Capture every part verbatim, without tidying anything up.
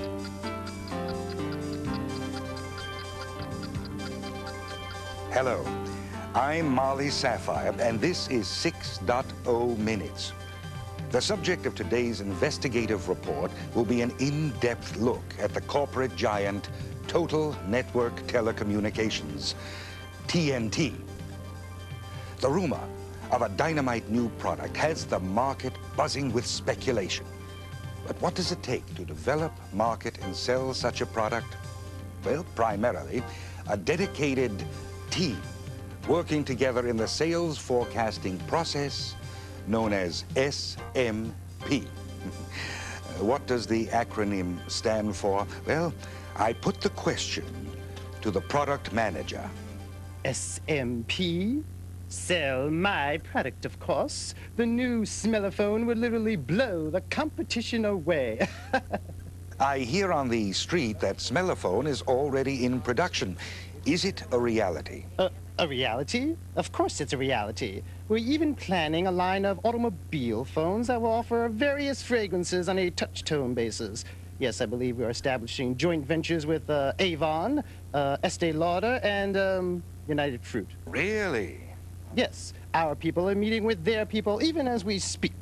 Hello, I'm Marley Sapphire, and this is six point oh Minutes. The subject of today's investigative report will be an in-depth look at the corporate giant Total Network Telecommunications, T N T. The rumor of a dynamite new product has the market buzzing with speculation. But what does it take to develop, market, and sell such a product? Well, primarily, a dedicated team working together in the sales forecasting process known as S M P. What does the acronym stand for? Well, I put the question to the product manager. S M P? Sell my product, of course. The new Smellophone would literally blow the competition away. I hear on the street that Smellophone is already in production. Is it a reality? Uh, a reality? Of course it's a reality. We're even planning a line of automobile phones that will offer various fragrances on a touch-tone basis. Yes, I believe we're establishing joint ventures with uh, Avon, uh, Estee Lauder, and um, United Fruit. Really? Yes, our people are meeting with their people even as we speak.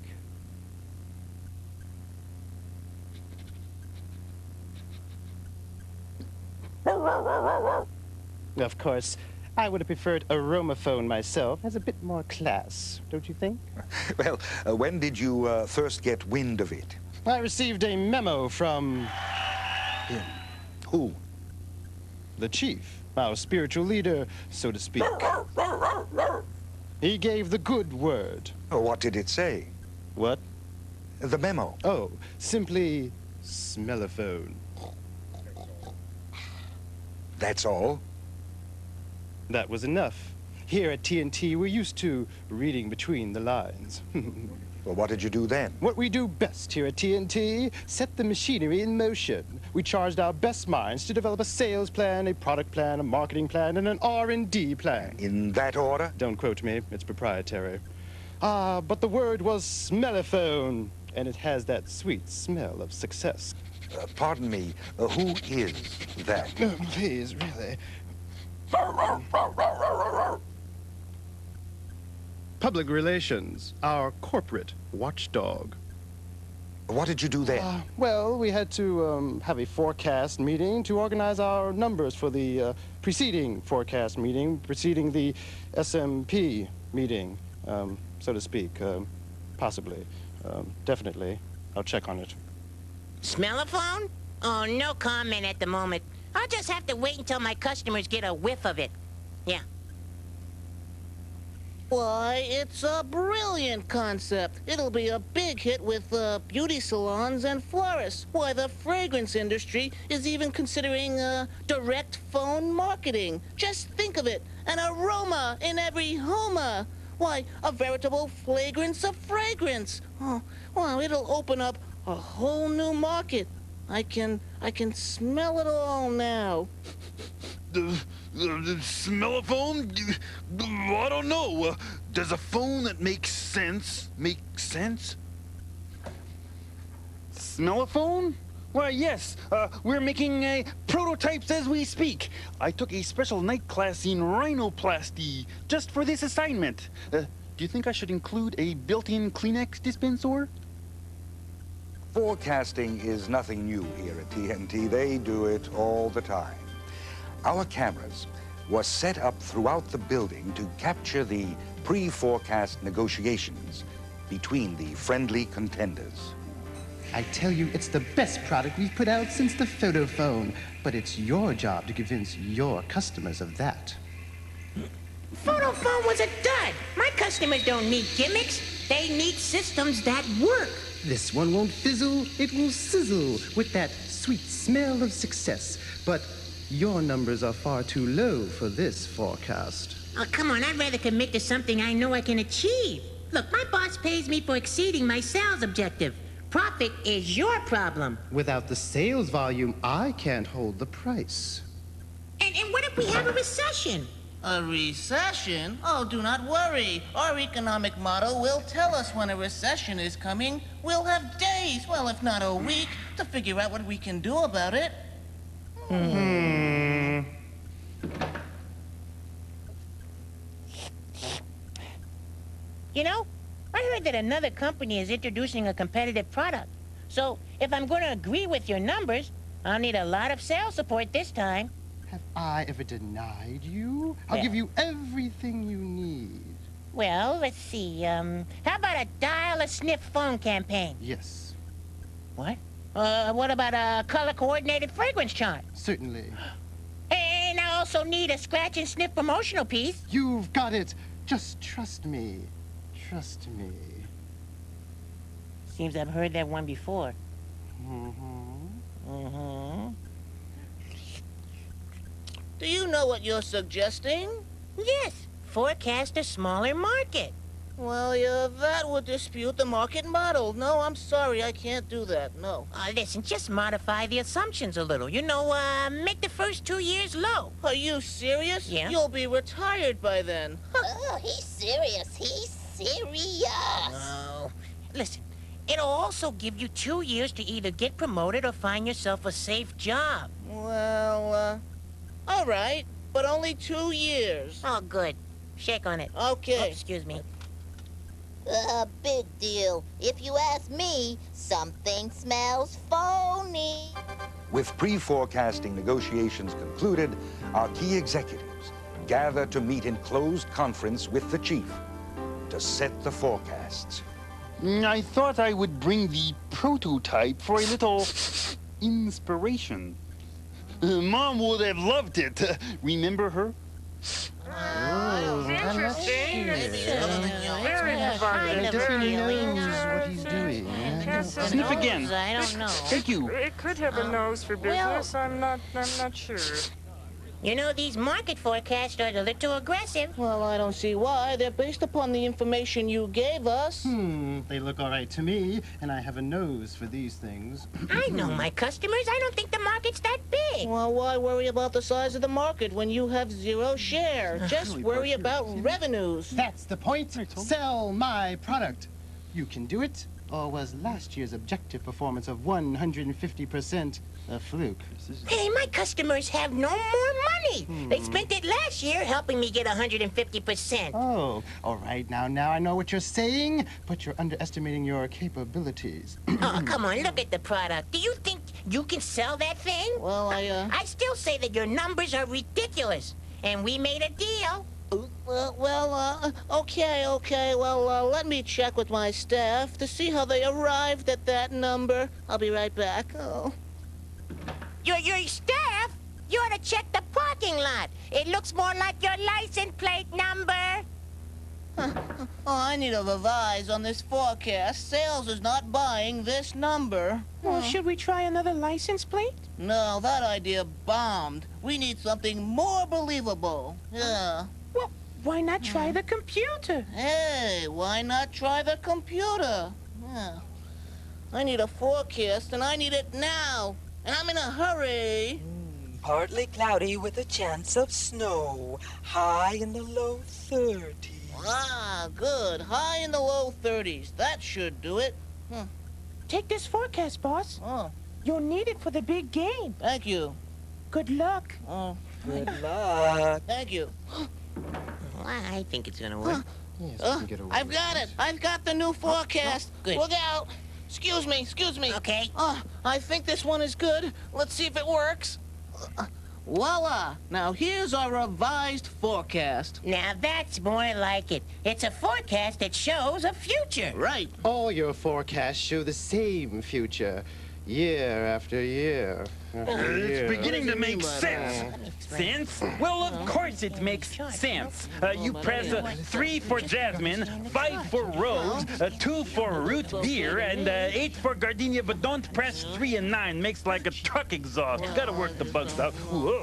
Of course, I would have preferred Aromaphone myself. Has a bit more class, don't you think? Well, uh, when did you uh, first get wind of it? I received a memo from... Him. Who? The chief, our spiritual leader, so to speak. He gave the good word. Oh, what did it say? What? The memo. Oh, simply Smellophone. That's all? That was enough. Here at T N T, we're used to reading between the lines. Well, what did you do then? What we do best here at T N T, set the machinery in motion. We charged our best minds to develop a sales plan, a product plan, a marketing plan, and an R and D plan. In that order? Don't quote me, it's proprietary. Ah, but the word was Smellophone, and it has that sweet smell of success. Uh, pardon me, uh, who is that? Oh, please, really. Public relations, our corporate watchdog. What did you do then? Uh, well, we had to um, have a forecast meeting to organize our numbers for the uh, preceding forecast meeting, preceding the S M P meeting, um, so to speak. Um, possibly. Um, definitely. I'll check on it. Smellophone? Oh, no comment at the moment. I'll just have to wait until my customers get a whiff of it. Yeah. Why, it's a brilliant concept. It'll be a big hit with uh, beauty salons and florists. Why, the fragrance industry is even considering uh, direct phone marketing. Just think of it, an aroma in every homa. Why, a veritable flagrance of fragrance. Oh, wow, it'll open up a whole new market. I can, I can smell it all now. The, the, the Smellophone? I don't know. Uh, does a phone that makes sense make sense? Smellophone? Why, yes. Uh, we're making uh, prototypes as we speak. I took a special night class in rhinoplasty just for this assignment. Uh, do you think I should include a built-in Kleenex dispenser? Forecasting is nothing new here at T N T. They do it all the time. Our cameras were set up throughout the building to capture the pre-forecast negotiations between the friendly contenders. I tell you, it's the best product we've put out since the Photophone. But it's your job to convince your customers of that. Photophone was a dud. My customers don't need gimmicks. They need systems that work. This one won't fizzle, it will sizzle with that sweet smell of success. But your numbers are far too low for this forecast. Oh, come on, I'd rather commit to something I know I can achieve. Look, my boss pays me for exceeding my sales objective. Profit is your problem. Without the sales volume, I can't hold the price. And, and what if we have a recession? A recession? Oh, do not worry. Our economic model will tell us when a recession is coming. We'll have days, well, if not a week, to figure out what we can do about it. Hmm. You know, I heard that another company is introducing a competitive product. So, if I'm going to agree with your numbers, I'll need a lot of sales support this time. Have I ever denied you? I'll Yeah. give you everything you need. Well, let's see, um, how about a dial-a-sniff phone campaign? Yes, What? Uh, what about a color-coordinated fragrance chart? certainly. And I also need a scratch-and-sniff promotional piece. You've got it. Just trust me. Trust me. Seems I've heard that one before. Mm-hmm. Mm-hmm. Do you know what you're suggesting? Yes, forecast a smaller market. Well, yeah, that would dispute the market model. No, I'm sorry, I can't do that, no. Uh, listen, just modify the assumptions a little. You know, uh, make the first two years low. Are you serious? Yeah. You'll be retired by then. Oh, he's serious. He's serious. No. Listen, it'll also give you two years to either get promoted or find yourself a safe job. Well, uh, all right, but only two years. Oh, good. Shake on it. Oh, Okay. excuse me. A big deal. If you ask me, something smells phony. With pre-forecasting negotiations concluded, our key executives gather to meet in closed conference with the chief to set the forecasts. Mm, I thought I would bring the prototype for a little inspiration. Uh, Mom would have loved it. Uh, remember her? Interesting. Maybe other than yours. Very Kind provocative. of Doesn't really knows nice. what he's doing. Yes, it Sniff knows. again. I don't know. Thank you. It could have a nose for business. I'm not. I'm not sure. You know, these market forecasts are a little aggressive. Well, I don't see why. They're based upon the information you gave us. Hmm, they look all right to me, and I have a nose for these things. I know my customers. I don't think the market's that big. Well, why worry about the size of the market when you have zero share? Just worry about revenues. That's the point. Sell my product. You can do it, or was last year's objective performance of one hundred fifty percent a fluke? Hey, my customers have no more money. They spent it last year helping me get one hundred fifty percent. Oh, all right. Now, now I know what you're saying, but you're underestimating your capabilities. Oh, come on, look at the product. Do you think you can sell that thing? Well, I, uh... I still say that your numbers are ridiculous. And we made a deal. Well, well, uh, okay, okay. Well, uh, let me check with my staff to see how they arrived at that number. I'll be right back. Oh. Your, your staff? You ought to check the parking lot. It looks more like your license plate number. Oh, I need a revise on this forecast. Sales is not buying this number. Well, should we try another license plate? No, that idea bombed. We need something more believable. Yeah. Well, why not try the computer? Hey, why not try the computer? Yeah. I need a forecast, and I need it now. And I'm in a hurry. Partly cloudy with a chance of snow. High in the low thirties. Ah, good. High in the low thirties. That should do it. Take this forecast, boss. Oh, You'll need it for the big game. thank you. Good luck. Oh, Good luck. thank you. I think it's gonna work. Yes, Uh, we can get away I've with got it. I've got the new forecast. good. Look out. Excuse me, excuse me. Okay. Oh, I think this one is good. Let's see if it works. Uh, voila. Now here's our revised forecast. Now that's more like it. It's a forecast that shows a future. Right. All your forecasts show the same future, year after year. After It's year. beginning to What do you make mean by sense. Sense? Well, of course it makes sense. Uh, you press uh, three for Jasmine, five for Rose, uh, two for root beer, and uh, eight for gardenia, but don't press three and nine. Makes like a truck exhaust. Gotta work the bugs out. Whoa.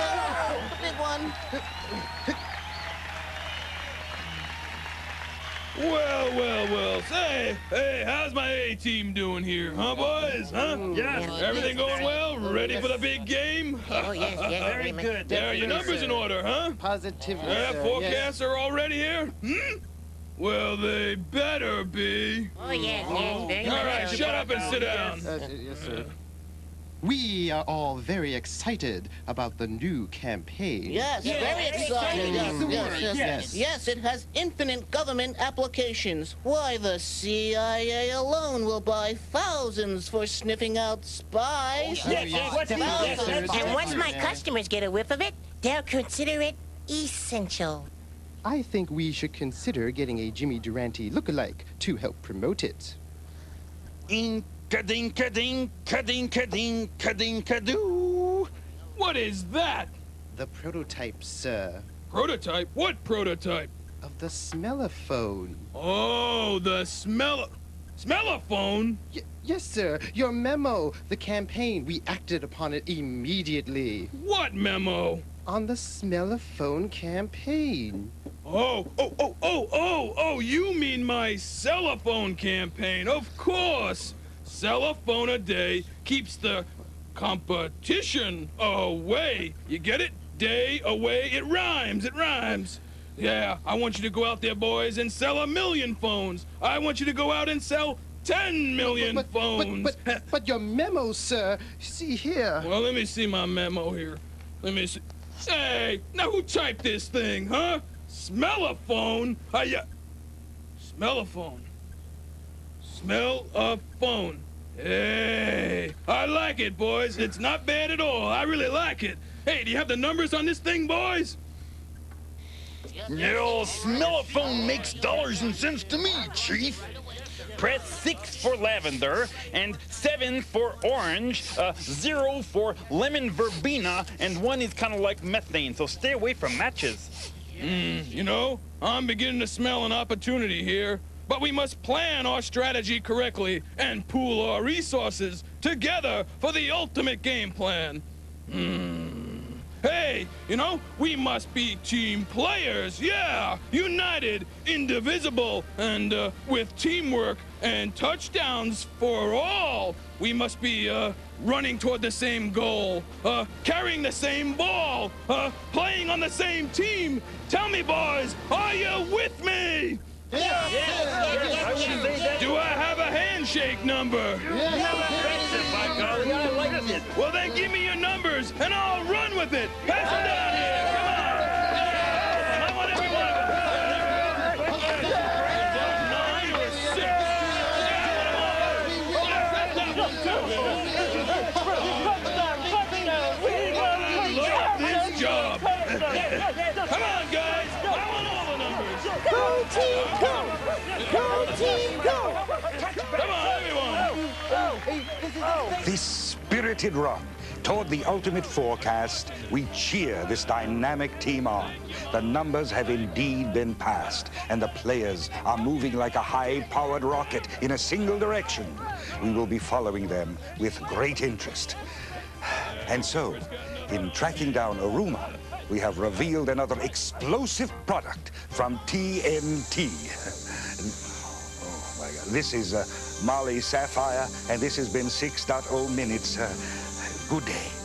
Big one. Well, well, well. Say, hey, how's my A-team doing here, huh, boys? Huh? Yes. Everything going well? Ready for the big game? Oh, yes, yes. Very good. There are your numbers in order, huh? Positively, Yeah, sir. forecasts are already here? Hmm? Well, they better be. Oh, yes, yes. Very All much right, so. shut up and sit down. Yes, uh, yes, sir. We are all very excited about the new campaign. Yes, Yeah, very very excited. excited. Yes, yes, yes, Yes. yes, it has infinite government applications. Why, the C I A alone will buy thousands for sniffing out spies. Oh, yes, yes, Thousands. sir, And once my definitely. customers get a whiff of it, they'll consider it essential. I think we should consider getting a Jimmy Durante lookalike to help promote it. Ink-a-dink-a-dink-a-dink-a-dink-a-dink-a-doo. What is that? The prototype, sir, Prototype? What prototype? of the smellophone. Oh, the smell... Smellophone? Y- yes, sir. Your memo, the campaign, we acted upon it immediately. What memo? On the smellophone campaign. Oh, oh, oh, oh, oh, oh, you mean my cellophone campaign, of course. Sell a phone a day keeps the competition away. You get it? Day away, it rhymes, it rhymes. Yeah, I want you to go out there, boys, and sell a million phones. I want you to go out and sell ten million but, phones. But, but, but your memo, sir. See here. Well, let me see my memo here. Let me see. Hey, now who typed this thing, huh? Smell a phone? Are ya? Smell a phone. Smell a phone. Hey, I like it, boys. It's not bad at all. I really like it. Hey, do you have the numbers on this thing, boys? Your smellophone makes dollars and cents to me, Chief. Press six for lavender, and seven for orange, uh, zero for lemon verbena, and one is kind of like methane, so stay away from matches. Mm, you know, I'm beginning to smell an opportunity here. But we must plan our strategy correctly and pool our resources together for the ultimate game plan. Hmm. Hey, you know, we must be team players, yeah! United, indivisible, and uh, with teamwork and touchdowns for all. We must be uh, running toward the same goal, uh, carrying the same ball, uh, playing on the same team. Tell me, boys, are you with me? I wouldn't say that. Do I have a handshake number? By golly, I like it. Well, then give me your numbers, and I'll run with it. Pass them down here. Come on. I want every one of them. Nine or six. I love this job. Come on, guys. I want all the numbers. Go team, go! Go team, go! Come on, everyone. This spirited run toward the ultimate forecast, we cheer this dynamic team on. The numbers have indeed been passed, and the players are moving like a high-powered rocket in a single direction. We will be following them with great interest. And so, in tracking down Aruma, we have revealed another explosive product from T N T. Oh, my God. This is uh, Molly Sapphire, and this has been six point oh Minutes. Uh, good day.